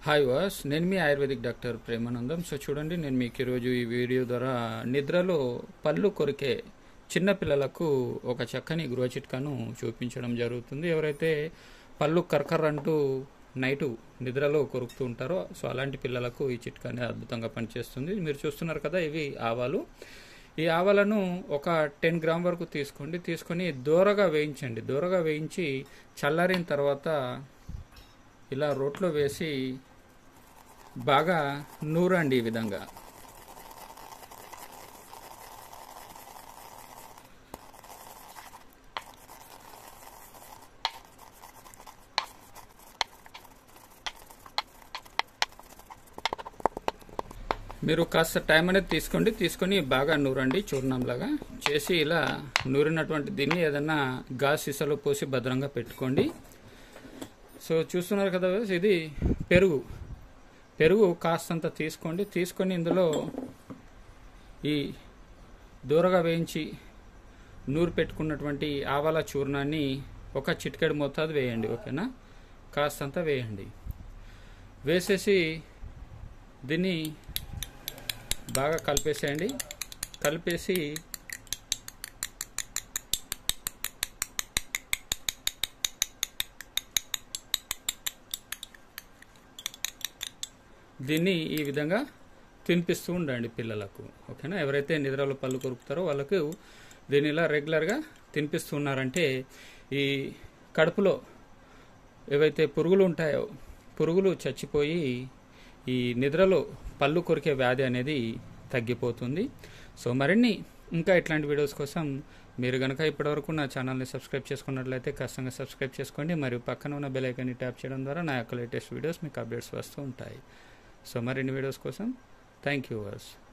Hi వాస్ నేను మీ ఆయుర్వేదిక్ డాక్టర్ ప్రేమానందం. సో చూడండి, నేను మీకు ఈరోజు ఈ వీడియో ద్వారా నిద్రలో పళ్ళు కొరికే చిన్న పిల్లలకు ఒక చక్కని గృహ చిట్కాను చూపించడం జరుగుతుంది. ఎవరైతే పళ్ళు కరకరంటూ నైటు నిద్రలో కొరుకుతూ ఉంటారో సో అలాంటి పిల్లలకు ఈ చిట్కానే అద్భుతంగా పనిచేస్తుంది. మీరు చూస్తున్నారు కదా, ఇవి ఆవాలు. ఈ ఆవాలను ఒక 10 గ్రామ్ వరకు తీసుకొని దోరగా వేయించండి. దోరగా వేయించి చల్లారిన తర్వాత ఇలా రోట్లో వేసి బాగా నూరండి. ఈ విధంగా మీరు కాస్త టైం అనేది తీసుకొని బాగా నూరండి. చూర్ణంలాగా చేసి ఇలా నూరినటువంటి దీన్ని ఏదన్నా గాజు సీసాలో పోసి భద్రంగా పెట్టుకోండి. సో చూస్తున్నారు కదా, ఇది పెరుగు కాస్తంత తీసుకొని ఇందులో ఈ దూరగా వేయించి నూరు పెట్టుకున్నటువంటి ఆవాల చూర్ణాన్ని ఒక చిటికెడు మోతాదు వేయండి. ఓకేనా, కాస్తంత వేయండి. వేసేసి దీన్ని బాగా కలిపేసేయండి. కలిపేసి దీన్ని ఈ విధంగా తినిపిస్తూ ఉండండి పిల్లలకు. ఓకేనా, ఎవరైతే నిద్రలో పళ్ళు కొరుకుతారో వాళ్ళకు దీన్ని ఇలా రెగ్యులర్గా తినిపిస్తున్నారంటే ఈ కడుపులో ఏవైతే పురుగులు ఉంటాయో పురుగులు చచ్చిపోయి ఈ నిద్రలో పళ్ళు కొరికే వ్యాధి అనేది తగ్గిపోతుంది. సో మరిన్ని ఇంకా ఇట్లాంటి వీడియోస్ కోసం మీరు కనుక ఇప్పటివరకు నా ఛానల్ని సబ్స్క్రైబ్ చేసుకున్నట్లయితే ఖచ్చితంగా సబ్స్క్రైబ్ చేసుకోండి. మరియు పక్కన ఉన్న బెల్ ఐకాన్ని ట్యాప్ చేయడం ద్వారా నా యొక్క లేటెస్ట్ వీడియోస్ మీకు అప్డేట్స్ వస్తూ ఉంటాయి. సో మరిన్ని వీడియోస్ కోసం థ్యాంక్ యూ వర్స్.